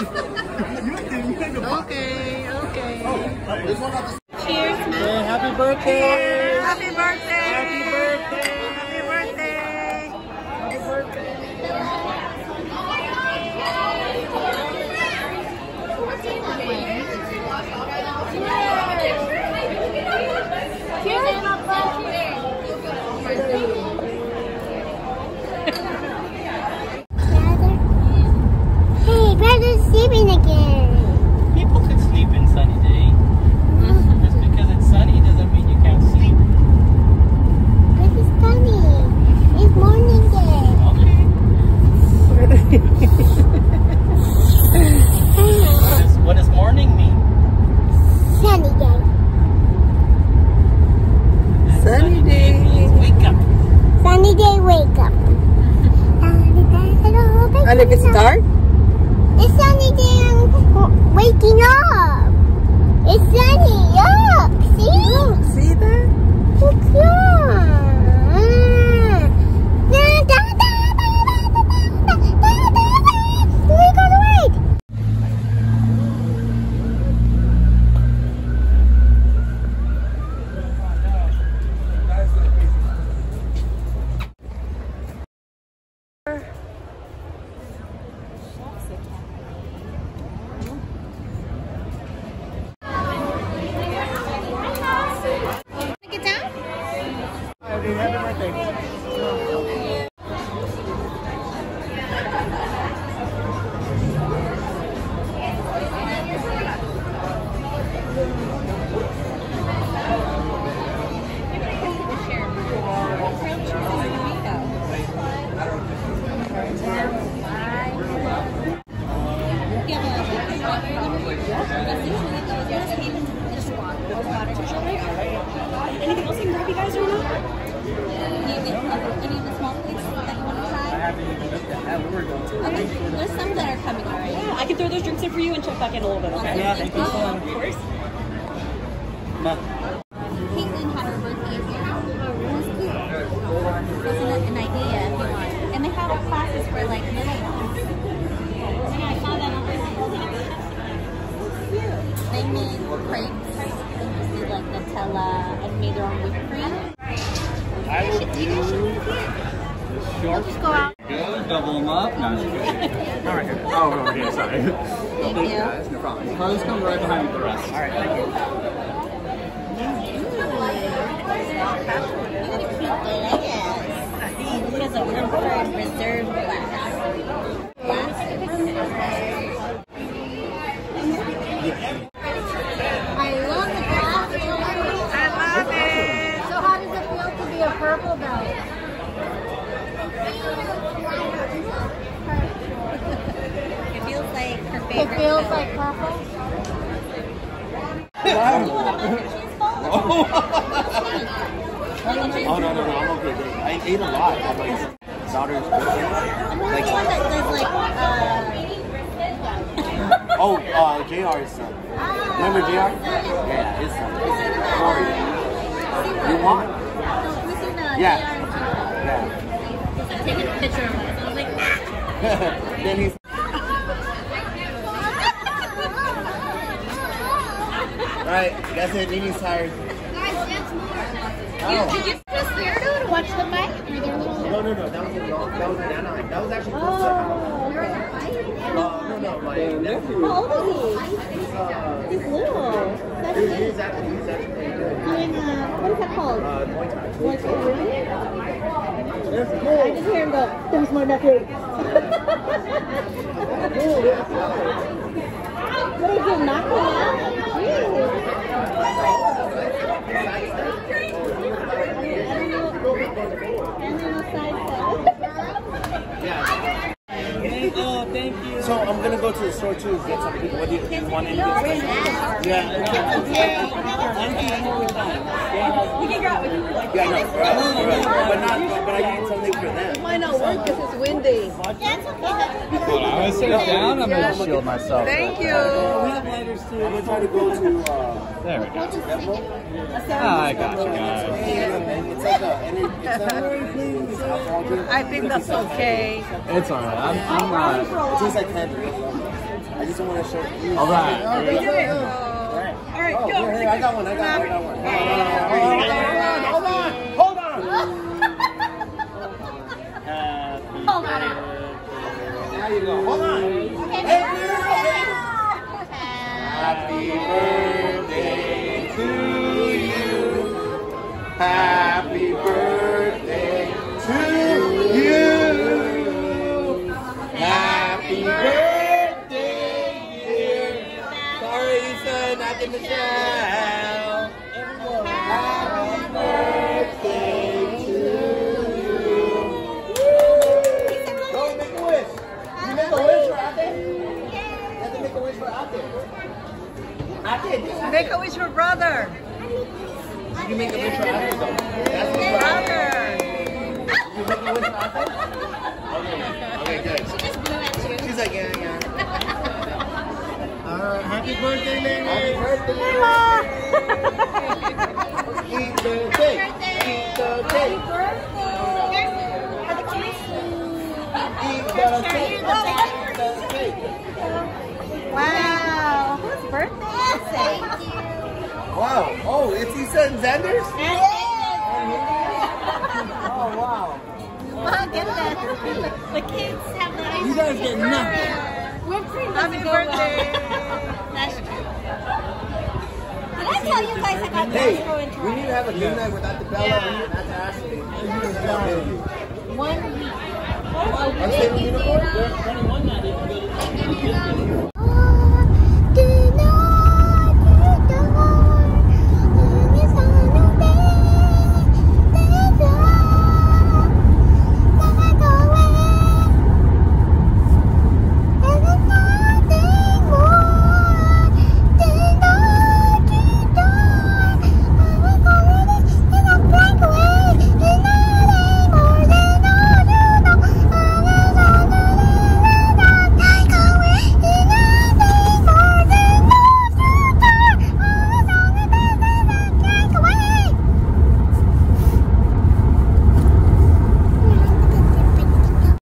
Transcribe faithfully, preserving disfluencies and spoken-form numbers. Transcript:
Okay, okay. Cheers, man. Hey, happy birthday! Happy birthday! Happy birthday! Happy birthday! Happy birthday! Hey, brother's sleeping again. People could sleep in sunny day. Just because it's sunny doesn't mean you can't sleep. But it's sunny. It's morning day. what, is, what does morning mean? Sunny day. And Sunny day. means wake up. Sunny day, wake up. And if it's dark? It's sunny day, I'm waking up. It's sunny, look, see? Oh, see that? Look, yeah. We're gonna wait. Get down? Happy birthday. Anything else you can grab you guys right now? Any of the, any of the small plates that you want to try? I haven't even looked at that. We were going to. Okay, there's some that are coming already. Yeah, I can throw those drinks in for you and check back in a little bit, okay? Yeah, thank you. Of course. Ma. Caitlin had her birthday here. It was cute. Just an, an idea if you want. And they have classes for like little ones. Yeah, I saw that over there. They made crepes. They just did like Nutella and made their own whipped cream. I will do the short. Just go out. Go, double them up. No, I'm just kidding. All right. Oh, okay. Sorry. Thank you. Guys, no problem. Carlos come right behind with the rest. All right. Thank you. Look at the cute glass. He has a Woodford Reserve glass. Glass. I love the glass. I love it. So how does it feel to be a purple belt? It feels like her It favorite. feels like purple? You want a mac and cheese bowl? Oh no no no! I'm okay. Dude. I ate a lot. I'm like daughter's birthday. I'm the one that does like, uh... Oh, uh, J R's son. Remember J R? Yeah, his son. Sorry. You want? We seen the Yeah. Yeah. Yeah. I'm taking a picture of it. So I was like, ah! Then he's. Alright, that's it. Nini's tired. You, did you just there to watch the fight? Or their little... No, no, no. That was in York. That was in Anaheim. That was actually close to our house. Uh, no, no. My nephew. How old is he? He's, uh, He's little. That's he's, good. he's actually, he's actually pretty good. Doing, uh, what is that called? Uh, Muay Thai. Muay Thai, really? I just hear him go, there's my nephew. What is it, knock him out? Jeez. And then a side salad. Yeah. Oh, thank you. So I'm gonna go to the store too. Get something. What do you, do you want? Anything? Yeah. We can grab it. Yeah, no, right, right. But not. But I need something for them. Might not work because it's windy. That's okay. Hold on, I'm gonna sit down. I'm gonna shield myself. Thank you. We have lighters too. I'm gonna try to go to. Uh, There we go. Emerald. Ah, I got you guys. It's like a. and it- It's not. It's alcohol drink. I think that's okay. It's alright. I'm, I'm not. It tastes like candy. I just want to show you. All right. Oh, There you go. All right. All right, oh, go. Here, I got one. I got one. I got one. Hold on. Hold on. Hold on. Happy Hold on. There you go. Hold on. Hey, happy birthday to you. Happy birthday to you. Happy birthday, dear. Sorry, Lisa, not the Michelle. Happy birthday to you. Go make a wish. You make a wish for out there? You have to make a wish for out there. Out there. Make a wish for brother. You can make a wish for out there, though. That's the Brother. You make a wish for out there? Okay. Okay, good. She just blew at you. She's like, yeah, yeah. Alright, happy birthday, Lily. Happy birthday, Eat the cake. Eat the cake. Eat the cake. Eat the cake. Wow. Whose birthday is it? Thank you. Wow. Oh, it's Issa and Xander's? Oh, wow. Well, get the, the kids have the ice You guys get nothing. Whipped cream Happy doesn't go birthday. well. That's true. Did I tell you guys I got Hey, Costco in we Toronto? need to have a game night without the Bella. We need to ask Ashley. One week. Unstable unicorn? twenty-one now, they can go to